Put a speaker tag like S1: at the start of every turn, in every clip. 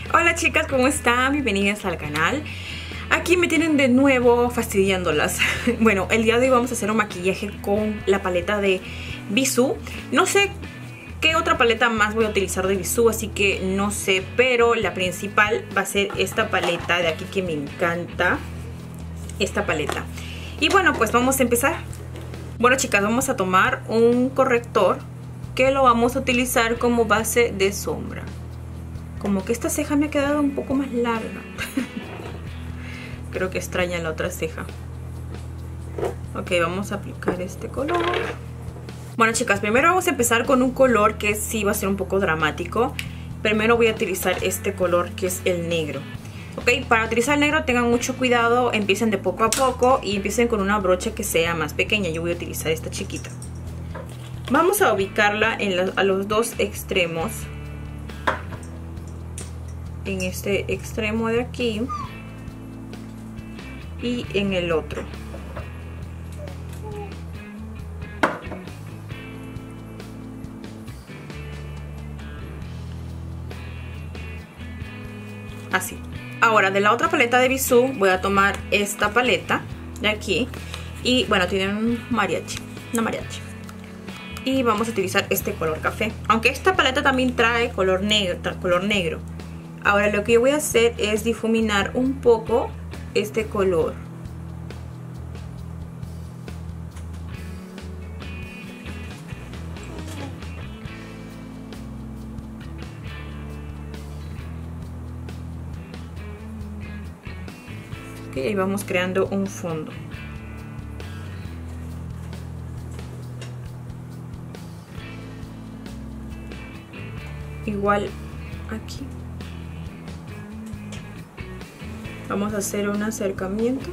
S1: Hola chicas, ¿cómo están? Bienvenidas al canal. Aquí me tienen de nuevo fastidiándolas. Bueno, el día de hoy vamos a hacer un maquillaje con la paleta de Bisú. No sé qué otra paleta más voy a utilizar de Bisú, así que no sé, pero la principal va a ser esta paleta de aquí que me encanta. Esta paleta. Y bueno, pues vamos a empezar. Bueno chicas, vamos a tomar un corrector que lo vamos a utilizar como base de sombra. Como que esta ceja me ha quedado un poco más larga. Creo que extraña la otra ceja. Ok, vamos a aplicar este color. Bueno chicas, primero vamos a empezar con un color que sí va a ser un poco dramático. Primero voy a utilizar este color que es el negro. Ok, para utilizar el negro tengan mucho cuidado. Empiecen de poco a poco y empiecen con una brocha que sea más pequeña. Yo voy a utilizar esta chiquita. Vamos a ubicarla a los dos extremos. En este extremo de aquí y en el otro. Así. Ahora de la otra paleta de Bisú voy a tomar esta paleta de aquí y bueno, tiene un mariachi, una mariachi. Y vamos a utilizar este color café, aunque esta paleta también trae color negro. Ahora lo que yo voy a hacer es difuminar un poco este color. Ok, ahí vamos creando un fondo. Igual aquí. Vamos a hacer un acercamiento.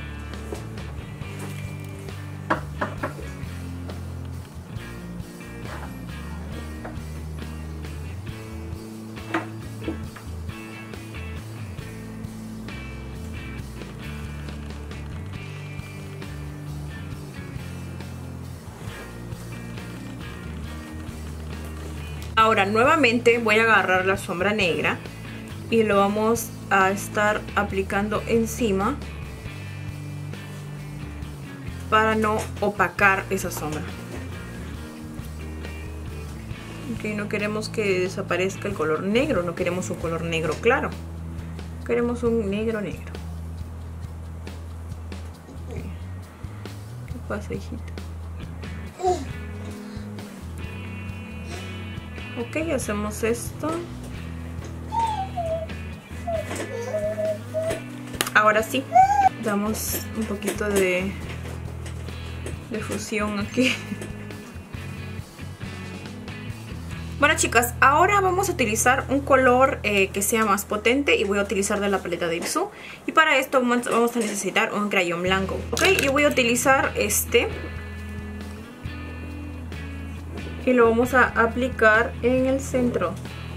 S1: Ahora nuevamente voy a agarrar la sombra negra y lo vamos a estar aplicando encima para no opacar esa sombra. Ok, no queremos que desaparezca el color negro, no queremos un color negro claro, queremos un negro negro. ¿Qué pasa, hijita? Ok, hacemos esto. Ahora sí, damos un poquito de fusión aquí. Bueno chicas, ahora vamos a utilizar un color que sea más potente y voy a utilizar de la paleta de Bisú. Y para esto vamos a necesitar un crayón blanco. Ok, yo voy a utilizar este. Y lo vamos a aplicar en el centro.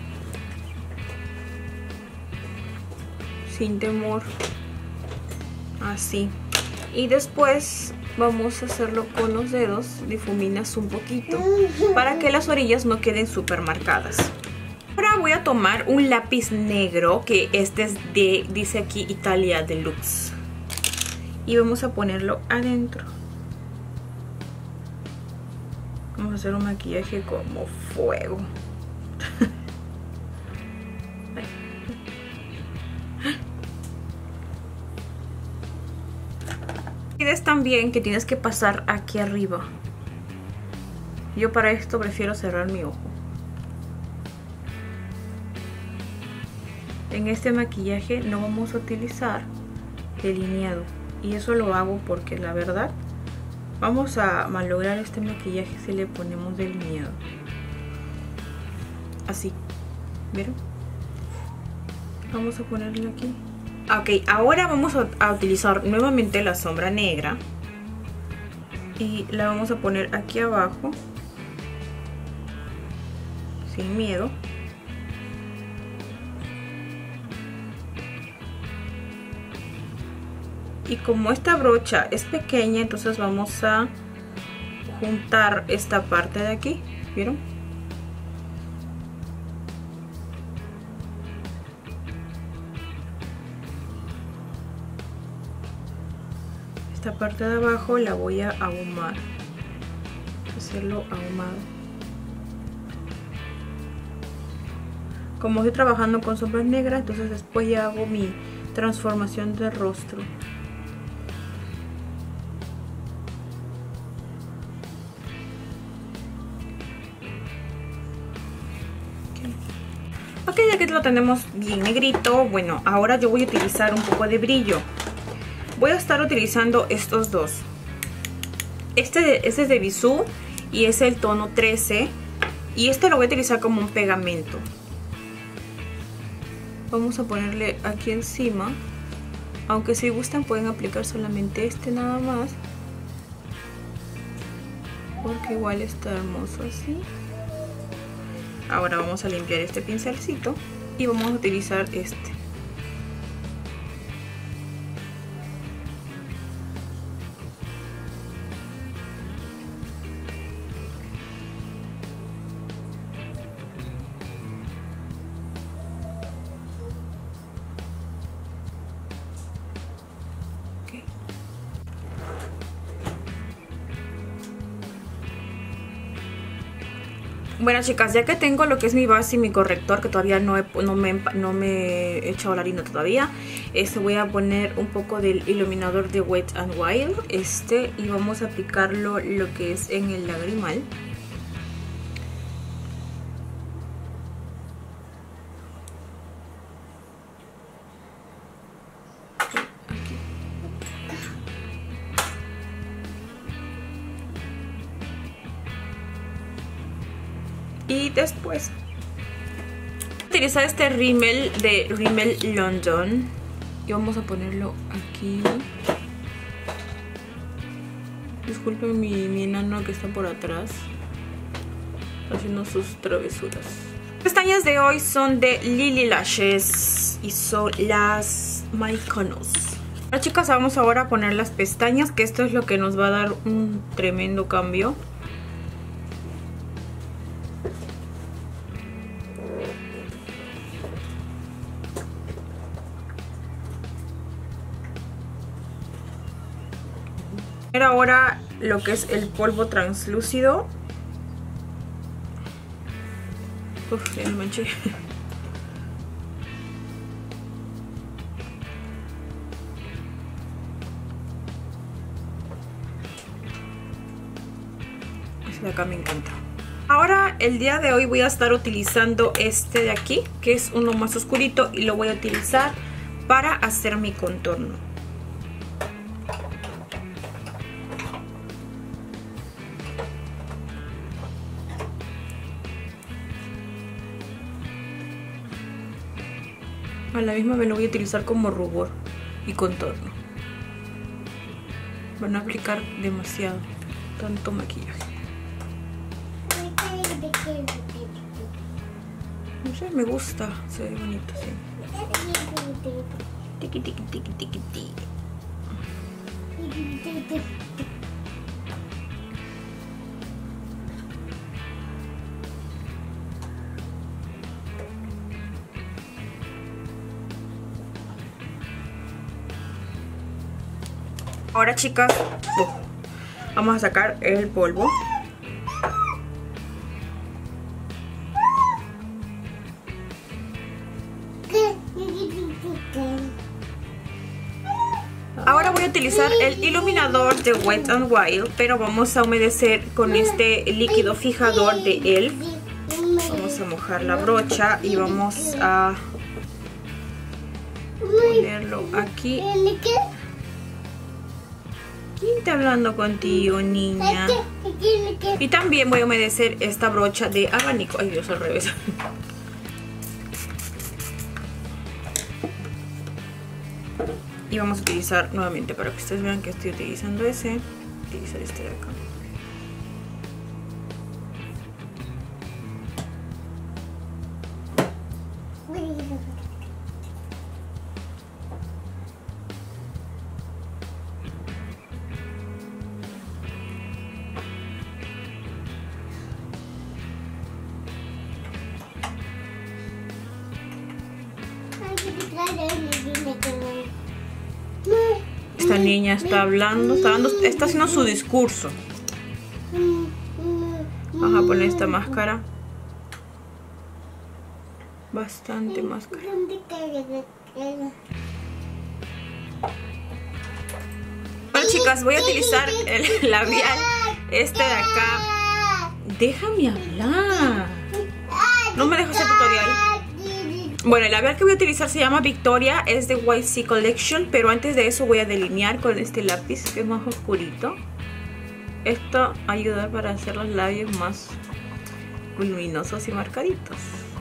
S1: Sin temor. Así. Y después vamos a hacerlo con los dedos. Difuminas un poquito para que las orillas no queden súper marcadas. Ahora voy a tomar un lápiz negro, que este es de, dice aquí, Italia Deluxe. Y vamos a ponerlo adentro. Vamos a hacer un maquillaje como fuego. Pides también que tienes que pasar aquí arriba. Yo para esto prefiero cerrar mi ojo. En este maquillaje no vamos a utilizar delineado. Y eso lo hago porque la verdad vamos a malograr este maquillaje si le ponemos delineado. Así. ¿Vieron? Vamos a ponerle aquí. Ok, ahora vamos a utilizar nuevamente la sombra negra. Y la vamos a poner aquí abajo. Sin miedo. Y como esta brocha es pequeña, entonces vamos a juntar esta parte de aquí, ¿vieron? esta parte de abajo la voy a ahumar, hacerlo ahumado. Como estoy trabajando con sombras negras, entonces después ya hago mi transformación de rostro. Ok, ya que lo tenemos bien negrito, bueno, ahora yo voy a utilizar un poco de brillo. Voy a estar utilizando estos dos. Este es de Bisú y es el tono 13. Y este lo voy a utilizar como un pegamento. Vamos a ponerle aquí encima. Aunque si gustan pueden aplicar solamente este nada más, porque igual está hermoso así. Ahora vamos a limpiar este pincelcito y vamos a utilizar este. Bueno, chicas, ya que tengo lo que es mi base y mi corrector, que todavía no me he echado la harina todavía, voy a poner un poco del iluminador de Wet n Wild, y vamos a aplicarlo lo que es en el lagrimal. Y después utilizar este rímel de Rimmel London y vamos a ponerlo aquí. Disculpen mi enano que está por atrás haciendo sus travesuras. Las pestañas de hoy son de Lily Lashes y son las Mykonos. Ahora, chicas, vamos ahora a poner las pestañas, que esto es lo que nos va a dar un tremendo cambio. Ahora lo que es el polvo translúcido. Uf, ya me manché. Este de acá me encanta. Ahora el día de hoy voy a estar utilizando este de aquí, que es uno más oscurito, y lo voy a utilizar para hacer mi contorno. A la misma vez lo voy a utilizar como rubor y contorno. Van a aplicar demasiado, tanto maquillaje. No sé, me gusta, se ve bonito, sí. Tiki tiki tiki tiki tiki. Ahora, chicas, vamos a sacar el polvo. Ahora voy a utilizar el iluminador de Wet n Wild, pero vamos a humedecer con este líquido fijador de ELF. Vamos a mojar la brocha y vamos a ponerlo aquí. ¿Quién está hablando contigo, niña? Y también voy a humedecer esta brocha de abanico. Ay, Dios, al revés. Y vamos a utilizar nuevamente, para que ustedes vean que estoy utilizando utilizar este de acá. Esta niña está hablando, está haciendo su discurso. Vamos a poner esta máscara. Bastante máscara. Bueno, chicas, voy a utilizar el labial este de acá. Déjame hablar. No me dejo hacer tutorial. Bueno, el labial que voy a utilizar se llama Victoria. Es de YC Collection. Pero antes de eso voy a delinear con este lápiz que es más oscurito. Esto va a ayudar para hacer los labios más luminosos y marcaditos.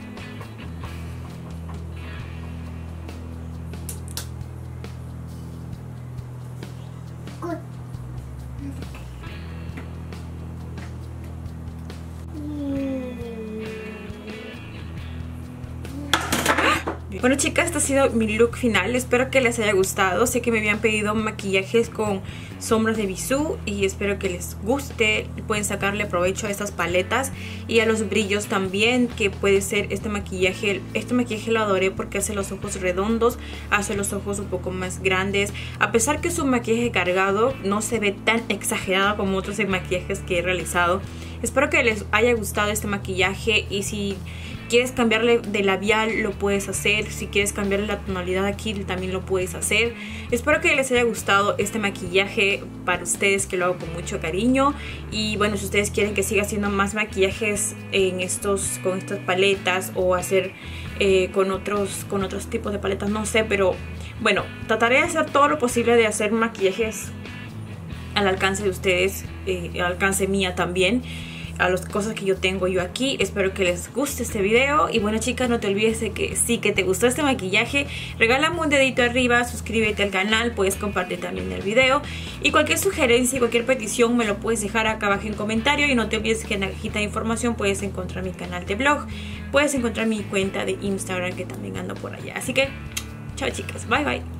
S1: Bueno, chicas, este ha sido mi look final. Espero que les haya gustado. Sé que me habían pedido maquillajes con sombras de Bisú y espero que les guste. Pueden sacarle provecho a estas paletas y a los brillos también, que puede ser este maquillaje. Este maquillaje lo adoré porque hace los ojos redondos, hace los ojos un poco más grandes. A pesar que es un maquillaje cargado, no se ve tan exagerado como otros maquillajes que he realizado. Espero que les haya gustado este maquillaje y si quieres cambiarle de labial lo puedes hacer. Si quieres cambiarle la tonalidad aquí también lo puedes hacer. Espero que les haya gustado este maquillaje para ustedes, que lo hago con mucho cariño. Y bueno, si ustedes quieren que siga haciendo más maquillajes con estas paletas o hacer con otros tipos de paletas, no sé, pero bueno, trataré de hacer todo lo posible de hacer maquillajes al alcance de ustedes, al alcance mía también, a las cosas que yo tengo yo aquí. Espero que les guste este video. Y bueno, chicas, no te olvides de que sí, que te gustó este maquillaje, regálame un dedito arriba, suscríbete al canal, puedes compartir también el video. Y cualquier sugerencia y cualquier petición me lo puedes dejar acá abajo en comentario. Y no te olvides que en la cajita de información puedes encontrar mi canal de blog, puedes encontrar mi cuenta de Instagram, que también ando por allá. Así que, chao chicas, bye bye.